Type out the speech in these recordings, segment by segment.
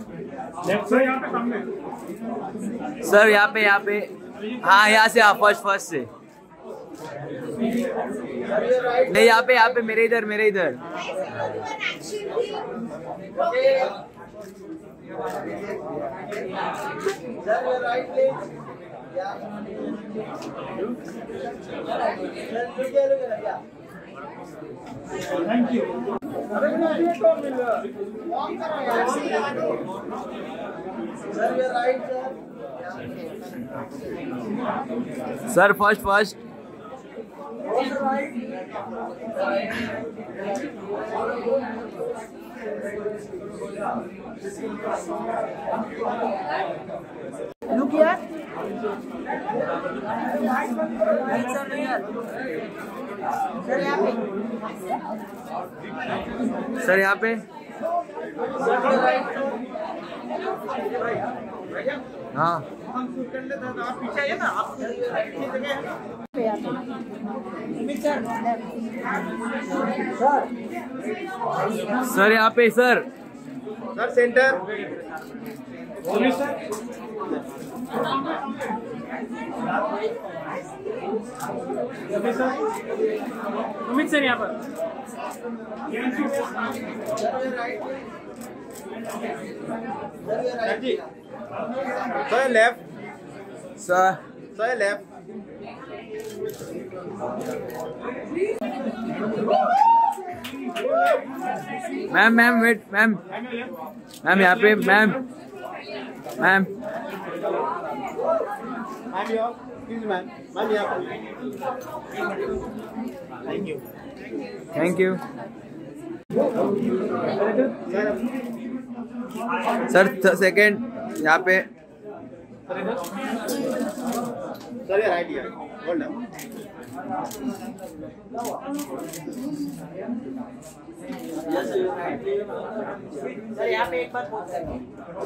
Sir यहाँ पे हाँ यहाँ से फर्स्ट से नहीं यहाँ पे मेरे इधर thank you. Sir first look here sir यहाँ पे हाँ सर यहाँ पे सर सेंटर अमित सर यहाँ पर sir left sir left ma'am wait ma'am यहाँ पे ma'am thank you sir second यहाँ पे सर ये right here hold up sir यहाँ पे एक बात बोल सकते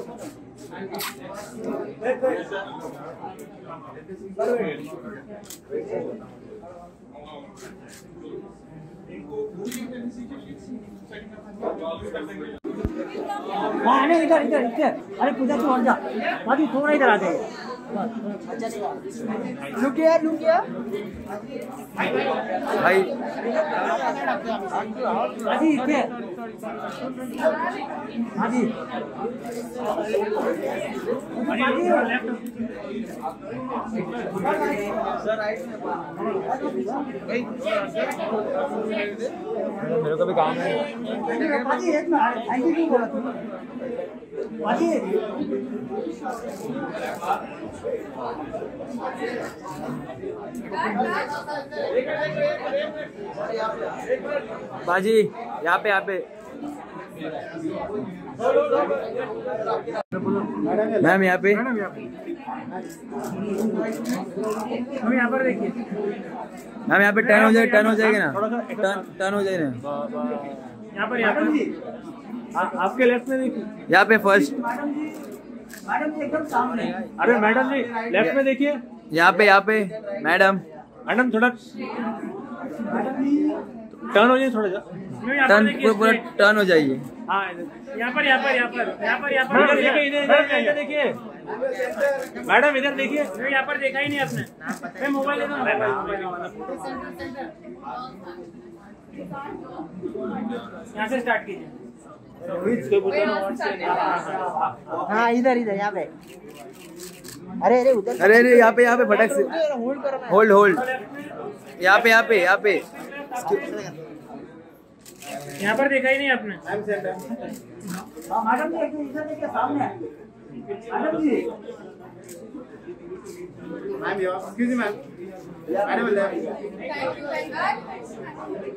हैं। इधर अरे पूजा तू और जा बाकी थोड़ा इधर आ जाए। लुक हियर भाई हाजी इथे हाजी मेरे को भी काम है हाजी एक मिनट थैंक यू बोला तू हाजी बाजी यहाँ पे मैम यहाँ पे हम यहाँ पर देखिए मैम यहाँ पे टर्न हो जाएगी ना टर्न हो जाएगी ना यहाँ पर आपके लेफ्ट में देखिए यहाँ पे फर्स्ट मैडम जी एकदम सामने। अरे मैडम जी लेफ्ट में देखिए यहाँ पे मैडम थोड़ा टर्न हो जाए थोड़ा सा टर्न पूरा टर्न हो जाइए हाँ यहाँ पर इधर देखिए मैडम इधर देखिए यहाँ पर देखा ही नहीं आपने मैं मोबाइल लेता हूँ यहाँ से स्टार्ट कीजिए हाँ इधर यहाँ पे अरे उधर अरे यहाँ पे फटक से होल्ड यहाँ पे यहाँ पर देखा ही नहीं आपने मैडम जी इधर देखिए सामने madam ji ma'am excuse me ma'am madam left